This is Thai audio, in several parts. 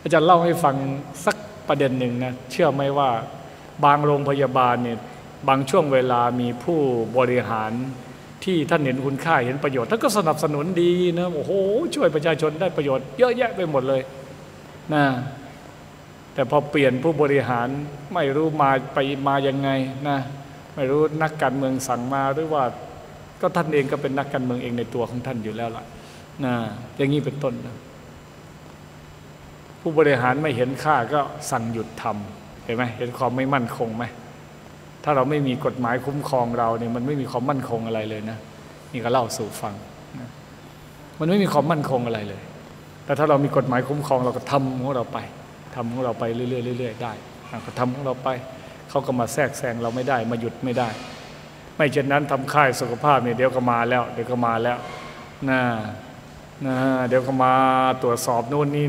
อาจารย์เล่าให้ฟังสักประเด็นหนึ่งนะเชื่อไหมว่าบางโรงพยาบาลเนี่ยบางช่วงเวลามีผู้บริหารที่ท่านเห็นคุณค่าเห็นประโยชน์ท่านก็สนับสนุนดีนะโอ้โหช่วยประชาชนได้ประโยชน์เยอะแยะไปหมดเลยนะแต่พอเปลี่ยนผู้บริหารไม่รู้มายังไงนะไม่รู้นักการเมืองสั่งมาหรือว่าก็ท่านเองก็เป็นนักการเมืองเองในตัวของท่านอยู่แล้วล่ะนะอย่างนี้เป็นต้นนะผู้บริหารไม่เห็นค่าก็สั่งหยุดทำเห็นไหมเห็นความไม่มั่นคงไหมถ้าเราไม่มีกฎหมายคุ้มครองเราเนี่ยมันไม่มีความมั่นคงอะไรเลยนะนี่ก็เล่าสู่ฟังนะมันไม่มีความมั่นคงอะไรเลยแต่ถ้าเรามีกฎหมายคุ้มครองเราก็ทำของเราไปทำของเราไปเรื่อยๆได้ก็ทำของเราไปเขาก็มาแทรกแซงเราไม่ได้มาหยุดไม่ได้ไม่เช่นนั้นทำค่ายสุขภาพเนี่ยเดี๋ยวก็มาแล้วเดี๋ยวก็มาแล้วนะเดี๋ยวก็มาตรวจสอบนู่นนี่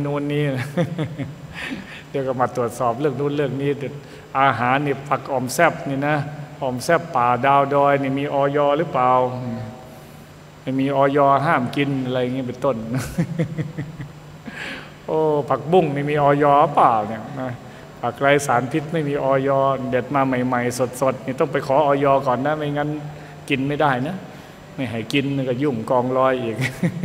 เดี๋ยวก็มาตรวจสอบเรื่องนู่นเรื่องนี้อาหารนี่ผักออมแซบนี่นะออมแซบป่าดาวดอยนี่มีอย.หรือเปล่าไม่มีอย.ห้ามกินอะไรอย่างนี้เป็นต้นโอ้ผักบุ้งนี่มีอย.เปล่าเนี่ยนะผักไร้สารพิษไม่มีอย.เด็ดมาใหม่ๆสดๆนี่ต้องไปขออย.ก่อนนะไม่งั้นกินไม่ได้นะไม่ให้กินก็ยุ่งกองลอยอีก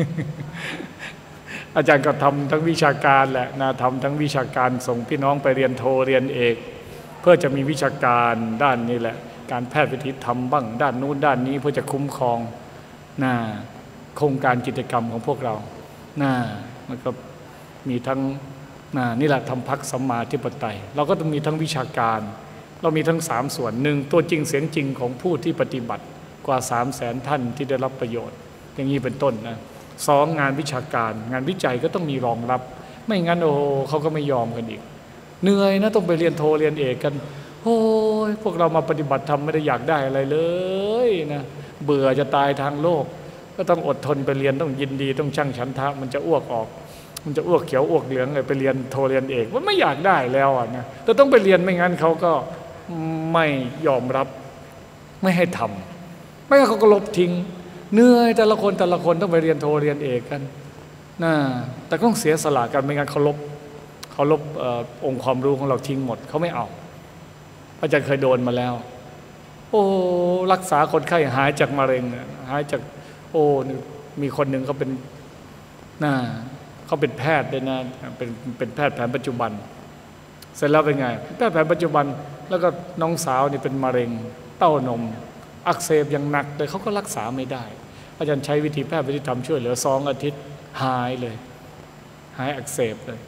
อาจารย์ก็ทำทั้งวิชาการแหละนะทำทั้งวิชาการส่งพี่น้องไปเรียนโทเรียนเอกเพื่อจะมีวิชาการด้านนี้แหละการแพทย์วิถีธรรมบ้างด้านนู้นด้านนี้เพื่อจะคุ้มครองนะโครงการกิจกรรมของพวกเรานะมันก็มีทั้งนี่แหละทำพรรคสัมมาธิปไตยเราก็ต้องมีทั้งวิชาการเรามีทั้ง3ส่วนหนึ่งตัวจริงเสียงจริงของผู้ที่ปฏิบัติกว่า300,000 ท่านที่ได้รับประโยชน์อย่างนี้เป็นต้นนะ2งานวิชาการงานวิจัยก็ต้องมีรองรับไม่งั้นโอ้เขาก็ไม่ยอมกันอีกเหนื่อยนะต้องไปเรียนโทเรียนเอกกันโอ้ยพวกเรามาปฏิบัติธรรมไม่ได้อยากได้อะไรเลยนะเบื่อจะตายทางโลกก็ต้องอดทนไปเรียนต้องยินดีต้องชั่งฉันทะมันจะอ้วกออกมันจะอ้วกเขียวอ้วกเหลืองเลยไปเรียนโทเรียนเอกมันไม่อยากได้แล้วนะแต่ต้องไปเรียนไม่งั้นเขาก็ไม่ยอมรับไม่ให้ทำไม่งั้นเขาก็ลบทิ้งเหนื่อยแต่ละคนต้องไปเรียนโทเรียนเอกกันนะแต่ต้องเสียสละกันไม่งั้นเขาลบองค์ความรู้ของเราทิ้งหมดเขาไม่เอาอาจารย์เคยโดนมาแล้วโอ้รักษาคนไข้หายจากมะเร็งหายจากโอ้มีคนหนึ่งเขาเป็นเขาเป็นแพทย์ด้วยนะเป็นแพทย์แผนปัจจุบันเสร็จแล้วเป็นไงแพทย์แผนปัจจุบันแล้วก็น้องสาวนี่เป็นมะเร็งเต้านมอักเสบอย่างหนักเลยเขาก็รักษาไม่ได้อาจารย์ใช้วิธีแพทย์วิธีธรรมช่วยเหลือ2 อาทิตย์หายเลยหายอักเสบเลย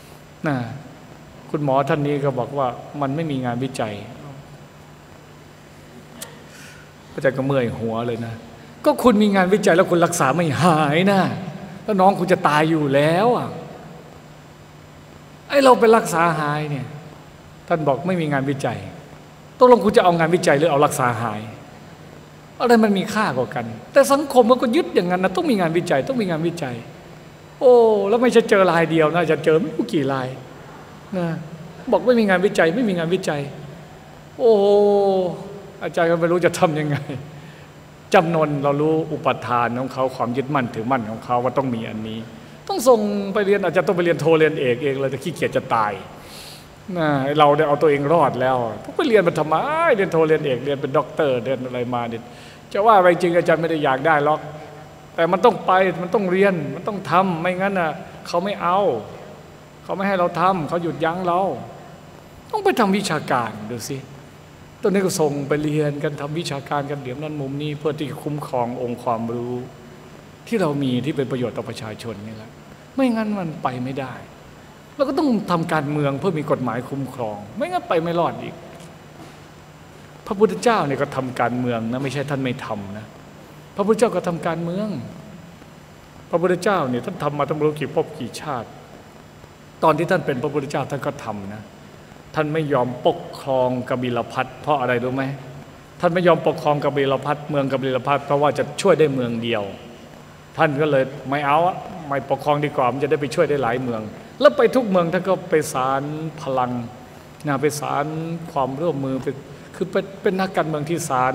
คุณหมอท่านนี้ก็บอกว่ามันไม่มีงานวิจัยอาจารย์ก็เมื่อยหัวเลยนะก็คุณมีงานวิจัยแล้วคุณรักษาไม่หายนะแล้วน้องคุณจะตายอยู่แล้วไอ้เราไปรักษาหายเนี่ยท่านบอกไม่มีงานวิจัยตกลงคุณจะเอางานวิจัยหรือเอารักษาหายอะไรมันมีค่ากว่ากันแต่สังคมมันก็ยึดอย่างนั้นนะต้องมีงานวิจัยต้องมีงานวิจัยโอ้แล้วไม่ใช่เจอรายเดียวนะจะเจอไม่รู้กี่รายนะบอกไม่มีงานวิจัยไม่มีงานวิจัยโอ้อาจารย์ก็ไม่รู้จะทำยังไงจำนวนเรารู้อุปทานของเขาความยึดมั่นถือมั่นของเขาว่าต้องมีอันนี้ต้องส่งไปเรียนอาจจะต้องไปเรียนโทเรียนเอกเองเลยจะขี้เกียจจะตายเราได้เอาตัวเองรอดแล้วต้องไปเรียนมาทำไมเรียนโทเรียนเอกเรียนเป็นด็อกเตอร์เรียนอะไรมาเนี่ยจะว่าไปจริงอาจารย์ไม่ได้อยากได้หรอกแต่มันต้องไปมันต้องเรียนมันต้องทำไม่งั้นเขาไม่เอาเขาไม่ให้เราทำเขาหยุดยั้งเราต้องไปทำวิชาการดูสิตอนนี้ก็ส่งไปเรียนกันทำวิชาการกันเดี๋ยวนั้นมุมนี้เพื่อที่จะคุ้มครององค์ความรู้ที่เรามีที่เป็นประโยชน์ต่อประชาชนนี่แหละไม่งั้นมันไปไม่ได้เราก็ต้องทำการเมืองเพื่อมีกฎหมายคุ้มครองไม่งั้นไปไม่รอดอีกพระพุทธเจ้าเนี่ยก็ทำการเมืองนะไม่ใช่ท่านไม่ทำนะพระพุทธเจ้าก็ทำการเมืองพระพุทธเจ้าเนี่ยท่านทำมาตั้งไม่รู้กี่ภพกี่ชาติตอนที่ท่านเป็นพระพุทธเจ้าท่านก็ทำนะท่านไม่ยอมปกครองกบิลพัสเพราะอะไรรู้ไหมท่านไม่ยอมปกครองกบิลพัสเมืองกบิลพัสเพราะว่าจะช่วยได้เมืองเดียวท่านก็เลยไม่เอาไม่ปกครองดีกว่ามันจะได้ไปช่วยได้หลายเมืองแล้วไปทุกเมืองท่านก็ไปสารพลังไปสารความร่วมมือคือเป็นนักการเมืองที่สาร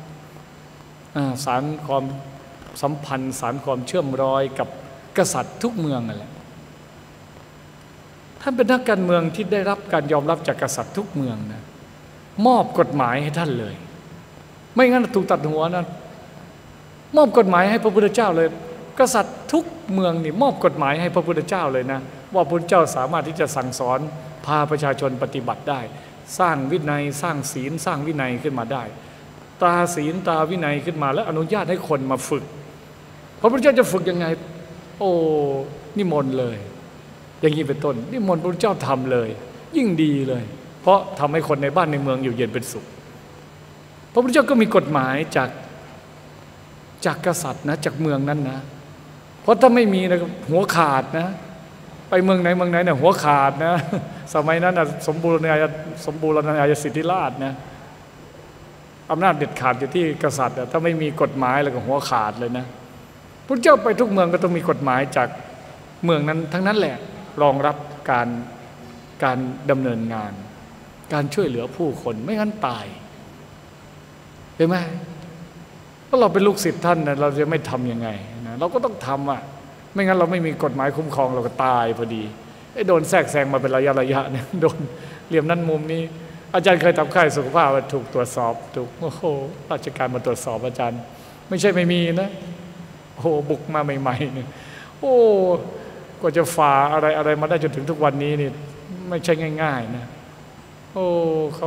ความสัมพันธ์สารความเชื่อมรอยกับกษัตริย์ทุกเมืองนั่นแหละท่านเป็นนักการเมืองที่ได้รับการยอมรับจากกษัตริย์ทุกเมืองนะมอบกฎหมายให้ท่านเลยไม่งั้นถูกตัดหัวนะมอบกฎหมายให้พระพุทธเจ้าเลยกษัตริย์ทุกเมืองนี่มอบกฎหมายให้พระพุทธเจ้าเลยนะว่าพระพุทธเจ้าสามารถที่จะสั่งสอนพาประชาชนปฏิบัติได้สร้างวินัยสร้างศีลสร้างวินัยขึ้นมาได้ตราศีลตราวินัยขึ้นมาแล้วอนุญาตให้คนมาฝึกพระพุทธเจ้าจะฝึกยังไงโอ้นิมนต์เลยอย่างนี้เป็นต้นนิมนต์พระพุทธเจ้าทำเลยยิ่งดีเลยเพราะทำให้คนในบ้านในเมืองอยู่เย็นเป็นสุขพระพุทธเจ้าก็มีกฎหมายจากกษัตริย์นะจากเมืองนั้นนะเพราะถ้าไม่มีนะหัวขาดนะไปเมืองไหนเนี่ยหัวขาดนะสมัยนั้นนะสมบูรณาญาสิทธิราชนะอำนาจเด็ดขาดอยู่ที่กษัตริย์ถ้าไม่มีกฎหมายแล้วก็หัวขาดเลยนะพระเจ้าไปทุกเมืองก็ต้องมีกฎหมายจากเมืองนั้นทั้งนั้นแหละรองรับการดำเนินงานการช่วยเหลือผู้คนไม่งั้นตายเห็นไหมถ้าเราเป็นลูกศิษย์ท่านนะเราจะไม่ทำยังไงนะเราก็ต้องทำไม่งั้นเราไม่มีกฎหมายคุ้มครองเราก็ตายพอดีโดนแทรกแซงมาเป็นระยะเนี่ยโดนเหลี่ยมนั้นมุมนี้อาจารย์เคยทำค่ายสุขภาพถูกตรวจสอบถูกโอ้โหราชการมาตรวจสอบอาจารย์ไม่ใช่ไม่มีนะโอ้บุกมาใหม่ๆเนี่ยโอ้กว่าจะฝ่าอะไรมาได้จนถึงทุกวันนี้นี่ไม่ใช่ง่ายๆนะโอ้เขา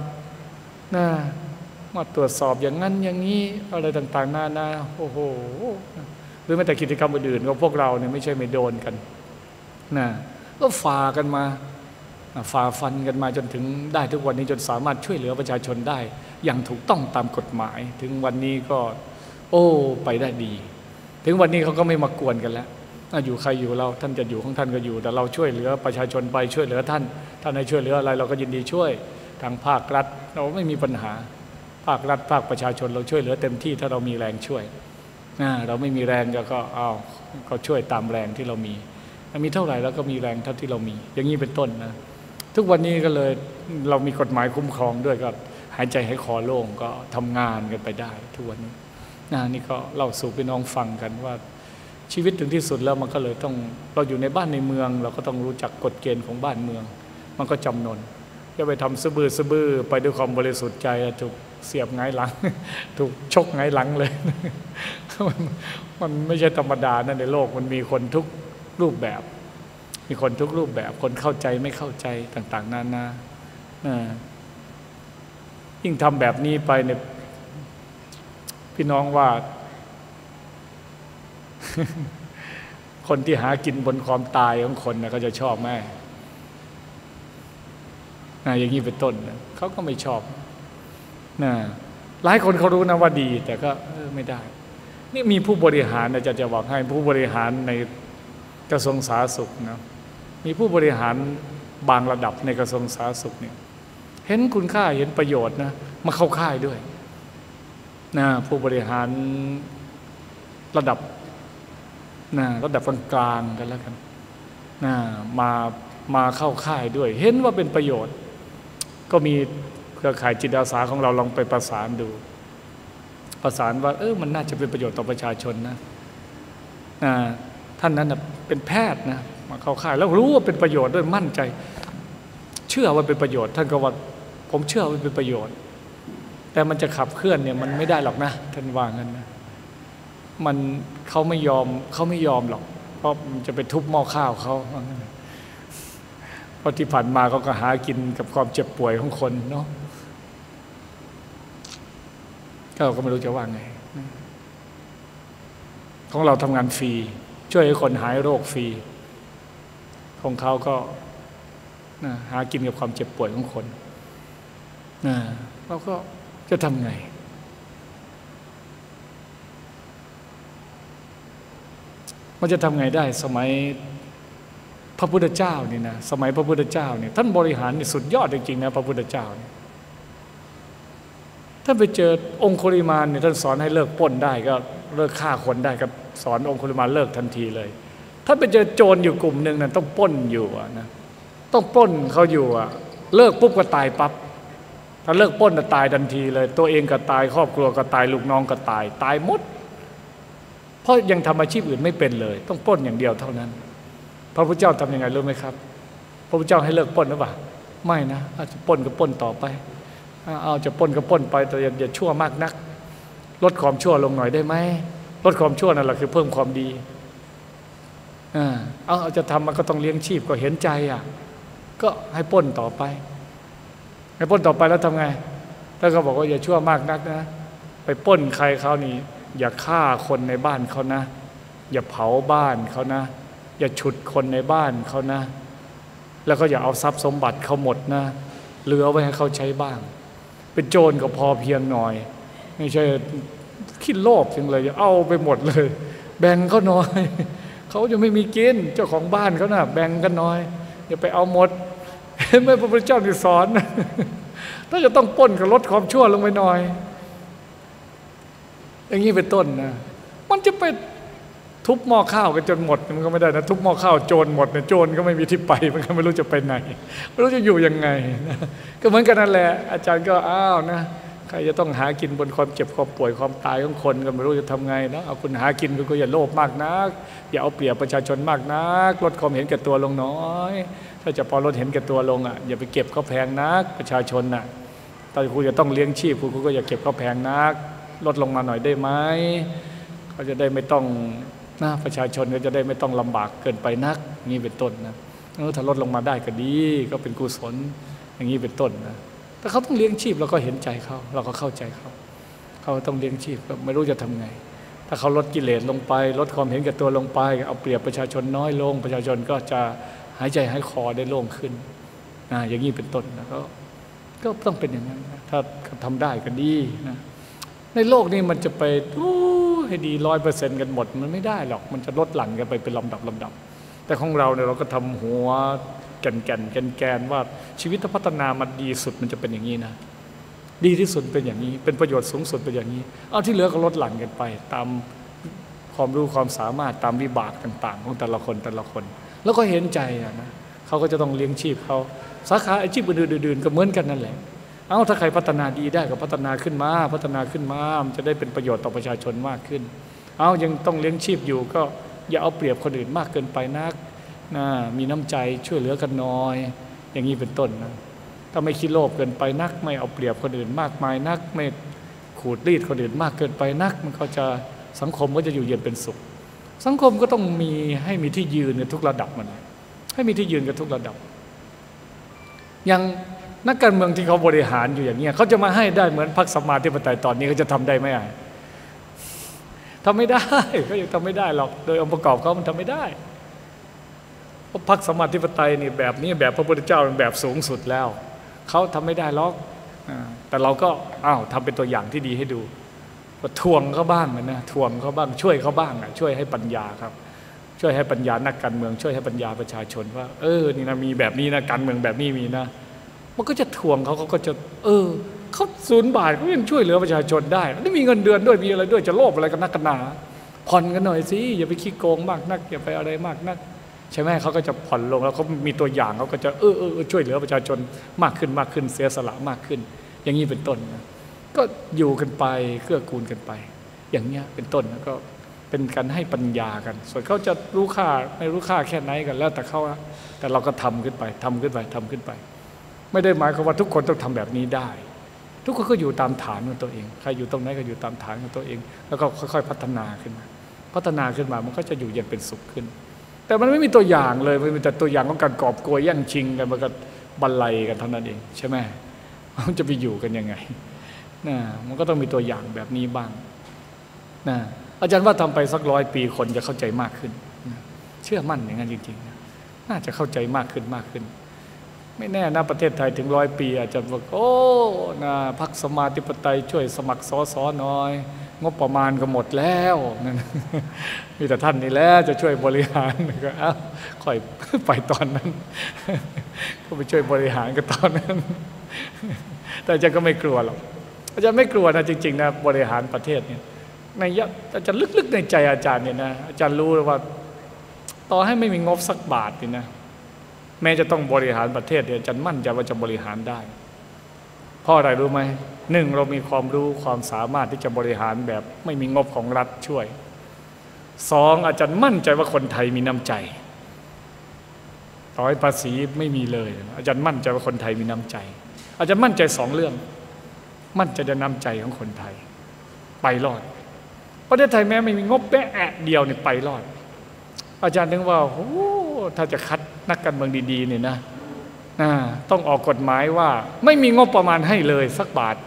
มาตรวจสอบอย่างนั้นอย่างนี้อะไรต่างๆนาโอ้โหหรือแม้แต่กิจกรรมอื่นๆของพวกเราเนี่ยไม่ใช่ไม่โดนกันนะก็ฝ่ากันมาฝ่าฟันกันมาจนถึงได้ทุกวันนี้จนสามารถช่วยเหลือประชาชนได้อย่างถูกต้องตามกฎหมายถึงวันนี้ก็ไปได้ดีถึงวันนี้เขาก็ไม่มากวนกันแล้วอยู่ใครอยู่เราท่านจะอยู่ของท่านก็อยู่แต่เราช่วยเหลือประชาชนไปช่วยเหลือท่านให้ช่วยเหลืออะไรเราก็ยินดีช่วยทางภาครัฐเราไม่มีปัญหาภาครัฐภาคประชาชนเราช่วยเหลือเต็มที่ถ้าเรามีแรงช่วยเราไม่มีแรงก็ช่วยตามแรงที่เรามีเท่าไหร่แล้วก็มีแรงเท่าที่เรามีอย่างนี้เป็นต้นนะทุกวันนี้ก็เลยเรามีกฎหมายคุ้มครองด้วยก็หายใจให้คอโล่งก็ทำงานกันไปได้ทุกวันนี้นี่ก็เล่าสู่พี่น้องฟังกันว่าชีวิตถึงที่สุดแล้วมันก็เลยต้องเราอยู่ในบ้านในเมืองเราก็ต้องรู้จักกฎเกณฑ์ของบ้านเมืองมันก็จำนนอย่าไปทำซื่อไปด้วยความบริสุทธิ์ใจถูกเสียบไงหลังถูกชกไงหลังเลยมันไม่ใช่ธรรมดานะในโลกมันมีคนทุกรูปแบบมีคนทุกรูปแบบคนเข้าใจไม่เข้าใจต่างๆนานายิ่งทำแบบนี้ไปเนี่ยพี่น้องว่าคนที่หากินบนความตายของคนนะเขาจะชอบไหมอย่างนี้เป็นต้นเขาก็ไม่ชอบหลายคนเขารู้นะว่าดีแต่ก็ไม่ได้นี่มีผู้บริหารนะจะบอกให้ผู้บริหารในกระทรวงสาธารณสุขนะมีผู้บริหารบางระดับในกระทรวงสาธารณสุขเนี่ยเห็นคุณค่าเห็นประโยชน์นะมาเข้าค่ายด้วยผู้บริหารระดับกลางๆกันแล้วกันมาเข้าค่ายด้วยเห็นว่าเป็นประโยชน์ก็มีเครือข่ายจิตอาสาของเราลองไปประสานดูประสานว่ามันน่าจะเป็นประโยชน์ต่อประชาชนนะท่านนั้นเป็นแพทย์นะมาเข้าค่ายแล้วรู้ว่าเป็นประโยชน์ด้วยมั่นใจเชื่อว่าเป็นประโยชน์ท่านก็ว่าผมเชื่อว่าเป็นประโยชน์แต่มันจะขับเคลื่อนเนี่ยมันไม่ได้หรอกนะท่านว่างั้นนะมันเขาไม่ยอมหรอกเพราะมันจะไปทุบหม้อข้าวเขาเพราะที่ผ่านมาเขาก็หากินกับความเจ็บป่วยของคนเนาะก็ไม่รู้จะว่าไงของเราทำงานฟรีช่วยให้คนหายโรคฟรีของเขาก็หากินกับความเจ็บป่วยของคนเราก็จะทำไงมันจะทำไงได้สมัยพระพุทธเจ้านี่นะสมัยพระพุทธเจ้าเนี่ยท่านบริหารนี่สุดยอดจริงๆนะพระพุทธเจ้าเนี่ยท่านไปเจอองคุลิมานเนี่ยท่านสอนให้เลิกปล้นได้ก็เลิกฆ่าคนได้ก็สอนองคุลิมานเลิกทันทีเลยถ้าไปเจอโจรอยู่กลุ่มหนึ่งนั้นต้องปล้นอยู่นะต้องปล้นเขาอยู่เลิกปุ๊บก็ตายปั๊บถ้าเลิกปล้นจะตายทันทีเลยตัวเองก็ตายครอบครัวก็ตายลูกน้องก็ตายหมดเพราะยังทำอาชีพอื่นไม่เป็นเลยต้องปล้นอย่างเดียวเท่านั้นพระพุทธเจ้าทำยังไงรู้ไหมครับพระพุทธเจ้าให้เลิกปล้นหรือเปล่าไม่นะอาจจะปล้นก็ปล้นต่อไปเอาจะปล้นก็ปล้นไปแต่อย่าชั่วมากนักลดความชั่วลงหน่อยได้ไหมลดความชั่วนั่นแหละคือเพิ่มความดีเอาจะทำมันก็ต้องเลี้ยงชีพก็เห็นใจก็ให้ปล้นต่อไปให้ปล้นต่อไปแล้วทำไงแล้วก็บอกว่าอย่าชั่วมากนักนะไปปล้นใครเขานี่อย่าฆ่าคนในบ้านเขานะอย่าเผาบ้านเขานะอย่าฉุดคนในบ้านเขานะแล้วก็อย่าเอาทรัพย์สมบัติเขาหมดนะเหลือไว้ให้เขาใช้บ้างเป็นโจรก็พอเพียงหน่อยไม่ใช่ขี้โลภจังเลยเอาไปหมดเลยแบ่งเขาน้อยเขาจะไม่มีกินเจ้าของบ้านเขาน่ะแบ่งกันน้อยอย่าไปเอาหมดเมื่อพระพุทธเจ้าสอนถ้าจะต้องปล้นก็ลดความชั่วลงไปหน่อยอย่างนี้เป็นต้นนะมันจะไปทุบหม้อข้าวกันจนหมดมันก็ไม่ได้นะทุบหม้อข้าวโจรหมดเนี่ยโจรก็ไม่มีที่ไปมันก็ไม่รู้จะไปไหนไม่รู้จะอยู่ยังไงนะก็เหมือนกันนั่นแหละอาจารย์ก็นะใครจะต้องหากินบนความเจ็บความป่วยความตายของคนก็ไม่รู้จะทำไงนะเอาคุณหากินคุณก็อย่าโลภมากนักอย่าเอาเปรียบประชาชนมากนักลดความเห็นแก่ตัวลงน้อยถ้าจะพอลดเห็นแก่ตัวลงอย่าไปเก็บเขาแพงนักประชาชนตอนคุณจะต้องเลี้ยงชีพคุณก็อย่าเก็บเขาแพงนักลดลงมาหน่อยได้ไหมเขาจะได้ไม่ต้องประชาชนก็จะได้ไม่ต้องลำบากเกินไปนักนี่เป็นต้นนะถ้าลดลงมาได้ก็ดีก็เป็นกุศลอย่างนี้เป็นต้นนะแต่เขาต้องเลี้ยงชีพเราก็เห็นใจเขาเราก็เข้าใจเขาต้องเลี้ยงชีพก็ไม่รู้จะทำไงถ้าเขาลดกิเลสลงไปลดความเห็นแก่ตัวลงไปเอาเปรียบประชาชนน้อยลงประชาชนก็จะหายใจหายคอได้โล่งขึ้นอย่างนี้เป็นต้นนะก็ต้องเป็นอย่างนั้นนะถ้าทำได้ก็ดีนะในโลกนี้มันจะไปให้ดี 100% กันหมดมันไม่ได้หรอกมันจะลดหลั่นกันไปเป็นลำดับแต่ของเราเนี่ยเราก็ทำหัวแกนว่าชีวิตถ้าพัฒนามันดีสุดมันจะเป็นอย่างนี้นะดีที่สุดเป็นอย่างนี้เป็นประโยชน์สูงสุดเป็นอย่างนี้เอาที่เหลือก็ลดหลั่นกันไปตามความรู้ความสามารถตามวิบากต่างๆของแต่ละคนแล้วก็เห็นใจนะเขาก็จะต้องเลี้ยงชีพเขาสาขาอาชีพอื่นๆก็เหมือนกันนั่นแหละถ้าใครพัฒนาดีได้ก็พัฒนาขึ้นมามันจะได้เป็นประโยชน์ต่อประชาชนมากขึ้นยังต้องเลี้ยงชีพอยู่ก็อย่าเอาเปรียบคนอื่นมากเกินไปนักมีน้ำใจช่วยเหลือกันน้อยอย่างนี้เป็นต้นนะถ้าไม่คิดโลภเกินไปนักไม่เอาเปรียบคนอื่นมากมายนักไม่ขูดรีดคนอื่นมากเกินไปนักมันก็จะสังคมก็จะอยู่เย็นเป็นสุขสังคมก็ต้องให้มีที่ยืนในทุกระดับมันให้มีที่ยืนกันทุกระดับอย่างนักการเมืองที่เขาบริหารอยู่อย่างนี้เขาจะมาให้ได้เหมือนพรรคสัมมาธิปไตยตอนนี้เขาจะทำได้ไหมทำไม่ได้เขายังทำไม่ได้หรอกโดยองค์ประกอบเขามันทำไม่ได้เพราะพรรคสัมมาธิปไตยนี่แบบนี้แบบพระพุทธเจ้าเป็นแบบสูงสุดแล้วเขาทำไม่ได้หรอกแต่เราก็ทำเป็นตัวอย่างที่ดีให้ดูทวงเขาบ้างนะทวงเขาบ้างช่วยเขาบ้างช่วยให้ปัญญาครับช่วยให้ปัญญานักการเมืองช่วยให้ปัญญาประชาชนว่านี่นะมีแบบนี้นะการเมืองแบบนี้มีนะมันก็จะทวงเขาก็จะเขา0 บาทเขายังช่วยเหลือประชาชนได้ไม่มีเงินเดือนด้วยมีอะไรด้วยจะโลภอะไรกันนักกันหนาผ่อนกันหน่อยสิอย่าไปขี้โกงมากนักอย่าไปอะไรมากนักใช่ไหมเขาก็จะผ่อนลงแล้วเขามีตัวอย่างเขาก็จะช่วยเหลือประชาชนมากขึ้นเสียสละมากขึ้นอย่างนี้เป็นต้นนะก็อยู่กันไปเกื้อกูลกันไปอย่างเนี้ยเป็นต้นแล้วก็เป็นการให้ปัญญากันส่วนเขาจะรู้ค่าไม่รู้ค่าแค่ไหนกันแล้วแต่เขาแต่เราก็ทำขึ้นไปไม่ได้หมายความว่าทุกคนต้องทำแบบนี้ได้ทุกคนก็อยู่ตามฐานของตัวเองใครอยู่ตรงไหนก็อยู่ตามฐานของตัวเองแล้วก็ค่อยๆพัฒนาขึ้นมามันก็จะอยู่เย็นเป็นสุขขึ้นแต่มันไม่มีตัวอย่างเลยมันมีแต่ตัวอย่างของการกอบโกยแย่งชิงกันมันก็บันไลกันเท่านั้นเองใช่ไหมมันจะไปอยู่กันยังไงมันก็ต้องมีตัวอย่างแบบนี้บ้างอาจารย์ว่าทำไปสัก100 ปีคนจะเข้าใจมากขึ้นเชื่อมั่นอย่างนั้นจริงๆน่าจะเข้าใจมากขึ้นไม่แน่นะประเทศไทยถึง100 ปีอาจจะบอกพรรคสัมมาธิปไตยช่วยสมัครสสน้อยงบประมาณก็หมดแล้วนั่นมีแต่ท่านนี่แหละจะช่วยบริหารก็ค่อยไปตอนนั้นก็ไปช่วยบริหารก็ตอนนั้นแต่อาจารย์ก็ไม่กลัวหรอกอาจารย์ไม่กลัวนะจริงๆนะบริหารประเทศเนี่ยในอาจารย์ลึกๆในใจอาจารย์เนี่ยนะอาจารย์รู้ว่าต่อให้ไม่มีงบสักบาทนี่นะแม้จะต้องบริหารประเทศเนี่ยอาจารย์มั่นใจว่าจะบริหารได้เพราะอะไรรู้ไหม1เรามีความรู้ความสามารถที่จะบริหารแบบไม่มีงบของรัฐช่วย2อาจารย์มั่นใจว่าคนไทยมีน้ำใจต่อให้ภาษีไม่มีเลยอาจารย์มั่นใจว่าคนไทยมีน้ำใจอาจารย์มั่นใจ2 เรื่องมั่นใจในน้ำใจของคนไทยไปรอดประเทศไทยแม้ไม่มีงบแม้เดียวเนี่ยไปรอดอาจารย์นึกว่าโอ้ถ้าจะคัดนักการเมืองดีๆเนี่ยนะต้องออกกฎหมายว่าไม่มีงบประมาณให้เลยสักบาท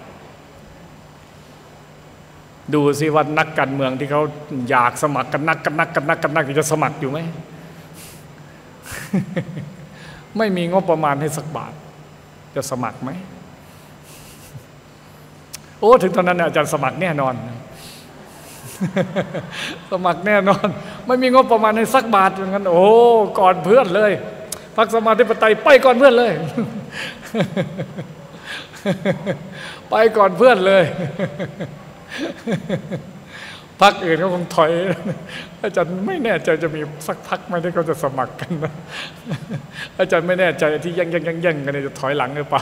ดูสิว่านักการเมืองที่เขาอยากสมัครกันนักจะสมัครอยู่ไหม ไม่มีงบประมาณให้สักบาทจะสมัครไหมโอ้ถึงตอนนั้นอาจารย์สมัครแน่นอน สมัครแน่นอนไม่มีงบประมาณให้สักบาทเหมือนกันโอ้ก่อนเพื่อนเลยพรรคสมาธิปไตยไปก่อนเพื่อนเลย ไปก่อนเพื่อนเลย พรรคอื่นเขาคงถอยอาจารย์ไม่แน่ใจจะมีสักพรรคไหมที่เขาจะสมัครกันนะอาจารย์ไม่แน่ใจที่แย่งกันจะถอยหลังหรือเปล่า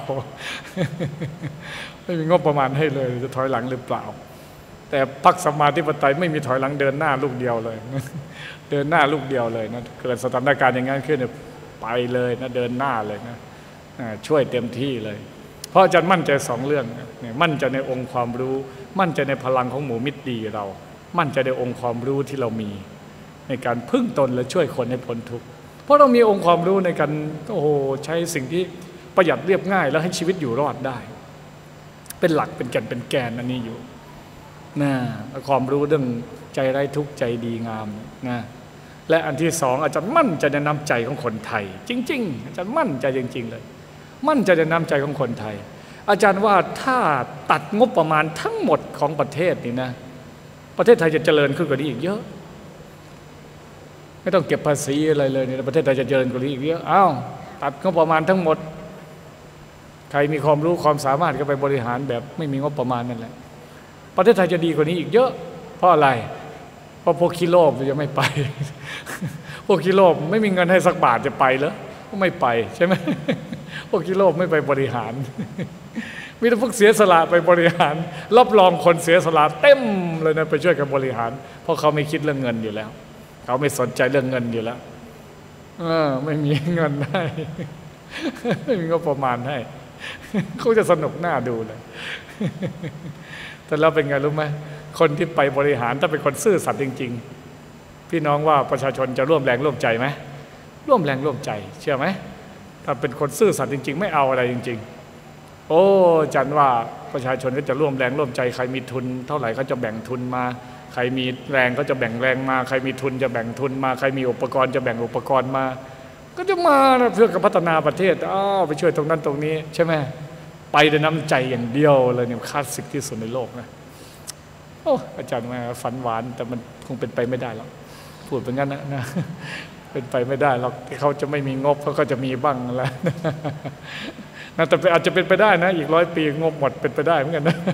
ไม่มีงบประมาณให้เลยจะถอยหลังหรือเปล่าแต่พรรคสมาธิปไตยไม่มีถอยหลังเดินหน้าลูกเดียวเลยเดินหน้าลูกเดียวเลยนะเกิดสถานการณ์อย่างนั้นขึ้นไปเลยนะเดินหน้าเลยนะช่วยเต็มที่เลยเพราะอาจารย์มั่นใจ2 เรื่องมั่นใจในองค์ความรู้มั่นใจในพลังของหมู่มิตรดีเรามั่นใจในองค์ความรู้ที่เรามีในการพึ่งตนและช่วยคนให้พ้นทุกข์เพราะเรามีองค์ความรู้ในการใช้สิ่งที่ประหยัดเรียบง่ายแล้วให้ชีวิตอยู่รอดได้เป็นหลักเป็นแก่นเป็นแกนอันนี้อยู่นะความรู้เรื่องใจไร้ทุกข์ใจดีงามนะและอันที่2อาจารย์มั่นใจในน้ำใจของคนไทยจริงๆอาจารย์มั่นใจจริงๆเลยมั่นใจในน้ำใจของคนไทยอาจารย์ว่าถ้าตัดงบประมาณทั้งหมดของประเทศนี่นะประเทศไทยจะเจริญขึ้นกว่านี้อีกเยอะไม่ต้องเก็บภาษีอะไรเลยเนี่ยประเทศไทยจะเจริญกว่านี้อีกเยอะตัดงบประมาณทั้งหมดใครมีความรู้ความสามารถก็ไปบริหารแบบไม่มีงบประมาณนั่นแหละประเทศไทยจะดีกว่านี้อีกเยอะเพราะอะไรเพราะพวกขี้โลภจะไม่ไป พวกขี้โลภไม่มีเงินให้สักบาทจะไปเหรอก็ไม่ไปใช่ไหม พวกขี้โลภไม่ไปบริหาร มีแต่พวกเสียสละไปบริหารรับรองคนเสียสละเต็มเลยนะไปช่วยกันบริหารเพราะเขาไม่คิดเรื่องเงินอยู่แล้วเขาไม่สนใจเรื่องเงินอยู่แล้วไม่มีเงินให้ ไม่มีงบประมาณให้ เขาจะสนุกหน้าดูเลย แต่เราเป็นไงรู้ไหมคนที่ไปบริหารถ้าเป็นคนซื่อสัตย์จริงๆพี่น้องว่าประชาชนจะร่วมแรงร่วมใจไหมร่วมแรงร่วมใจเชื่อไหมถ้าเป็นคนซื่อสัตย์จริงๆไม่เอาอะไรจริงๆโอ้จันว่าประชาชนก็จะร่วมแรงร่วมใจใครมีทุนเท่าไหร่เขาจะแบ่งทุนมาใครมีแรงก็จะแบ่งแรงมาใครมีทุนจะแบ่งทุนมาใครมีอุปกรณ์จะแบ่งอุปกรณ์มาก็จะมาเพื่อพัฒนาประเทศไปช่วยตรงนั้นตรงนี้ใช่ไหมไปด้วยน้ำใจอย่างเดียวเลยเนี่ยคลาสสิกที่สุดในโลกนะโอ้อาจารย์มาฝันหวานแต่มันคงเป็นไปไม่ได้หรอกพูดเป็นงั้นนะเป็นไปไม่ได้หรอกที่เขาจะไม่มีงบเขาก็จะมีบ้างแล้วนะแต่อาจจะเป็นไปได้นะอีก100 ปีงบหมดเป็นไปได้เหมือนกันนะ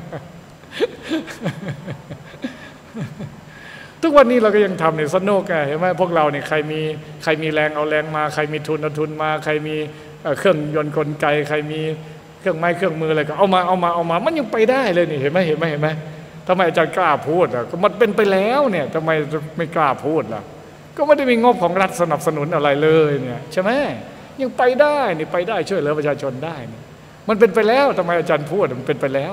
ทุกวันนี้เราก็ยังทำเนี่ยสนุกเห็นไหมพวกเราเนี่ยใครมีแรงเอาแรงมาใครมีทุนเอาทุนมาใครมีเครื่องยนต์กลไกใครมีเครื่องไม้เครื่องมืออะไรก็เอามามันยังไปได้เลยนี่เห็นไหมทำไมอาจารย์กล้าพูดก็มันเป็นไปแล้วเนี่ยทำไมไม่กล้าพูดล่ะก็ไม่ได้มีงบของรัฐสนับสนุนอะไรเลยเนี่ยใช่ไหมยังไปได้นี่ไปได้ช่วยเหลือประชาชนได้มันเป็นไปแล้วทำไมอาจารย์พูดมันเป็นไปแล้ว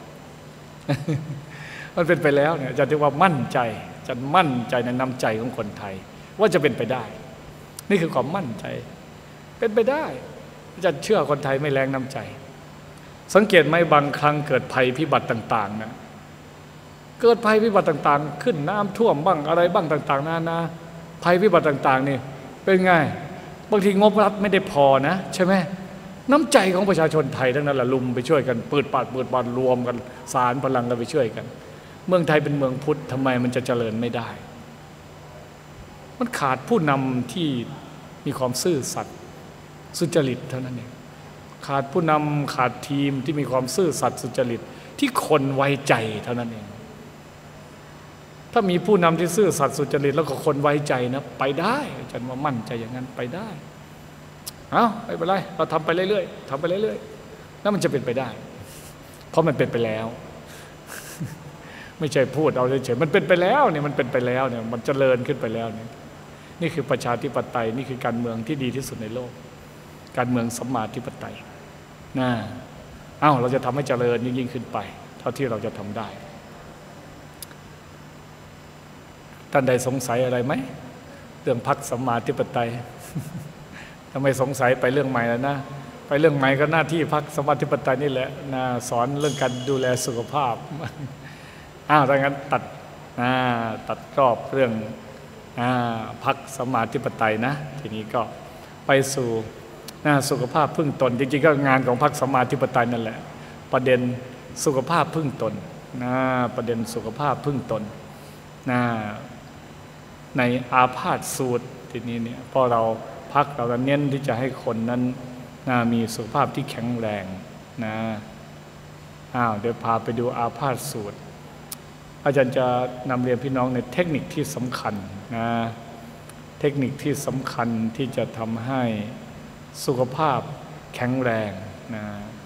มันเป็นไปแล้วเนี่ยอาจารย์ถือว่ามั่นใจอาจารย์มั่นใจในน้ำใจของคนไทยว่าจะเป็นไปได้นี่คือความมั่นใจเป็นไปได้อาจารย์เชื่อคนไทยไม่แรงน้ำใจสังเกตไหมบางครั้งเกิดภัยพิบัติต่างๆนะเกิดภัยพิบัติต่างๆขึ้นน้ำท่วมบ้างอะไรบ้างต่างๆนาภัยพิบัติต่างๆนี่เป็นไงบางทีงบรัฐไม่ได้พอนะใช่ไหมน้ำใจของประชาชนไทยทั้งนั้นแหละลุมไปช่วยกันปืดปาดรวมกันสารพลังกันไปช่วยกันเมืองไทยเป็นเมืองพุทธทำไมมันจะเจริญไม่ได้มันขาดผู้นำที่มีความซื่อสัตย์สุจริตเท่านั้นเองขาดผู้นำขาดทีมที่มีความซื่อสัตย์สุจริตที่คนไว้ใจเท่านั้นเองถ้ามีผู้นำที่ซื่อสัตย์สุจริตแล้วก็คนไว้ใจนะไปได้อาจารย์ว่ามั่นใจอย่างนั้นไปได้ไม่เป็นไรเราทำไปเรื่อยๆทำไปเรื่อยๆแล้วมันจะเป็นไปได้เพราะมันเป็นไปแล้ว ไม่ใช่พูดเอาเฉยๆมันเป็นไปแล้วเนี่ยมันเป็นไปแล้วเนี่ยมันเจริญขึ้นไปแล้วเนี่ยนี่คือประชาธิปไตยนี่คือการเมืองที่ดีที่สุดในโลกการเมืองสัมมาธิปไตยนะเราจะทำให้เจริญยิ่งขึ้นไปเท่าที่เราจะทำได้ท่านใดสงสัยอะไรไหมเรื่องพรรคสัมมาธิปไตยถ้าไม่สงสัยไปเรื่องใหม่แล้วนะไปเรื่องใหม่ก็หน้าที่พรรคสัมมาธิปไตยนี่แหละนะสอนเรื่องการดูแลสุขภาพถ้างั้นตัดรอบเรื่องพรรคสัมมาธิปไตยนะทีนี้ก็ไปสู่สุขภาพพึ่งตนจริงๆก็งานของพรรคสัมมาธิปไตยนั่นแหละประเด็นสุขภาพพึ่งตนประเด็นสุขภาพพึ่งตนในอาพาธสูตรทีนี้เนี่ยพอเราพรรคเราเน้นที่จะให้คนนั้นมีสุขภาพที่แข็งแรงเดี๋ยวพาไปดูอาพาธสูตรอาจารย์จะนำเรียนพี่น้องในเทคนิคที่สำคัญเทคนิคที่สำคัญที่จะทำให้สุขภาพแข็งแรง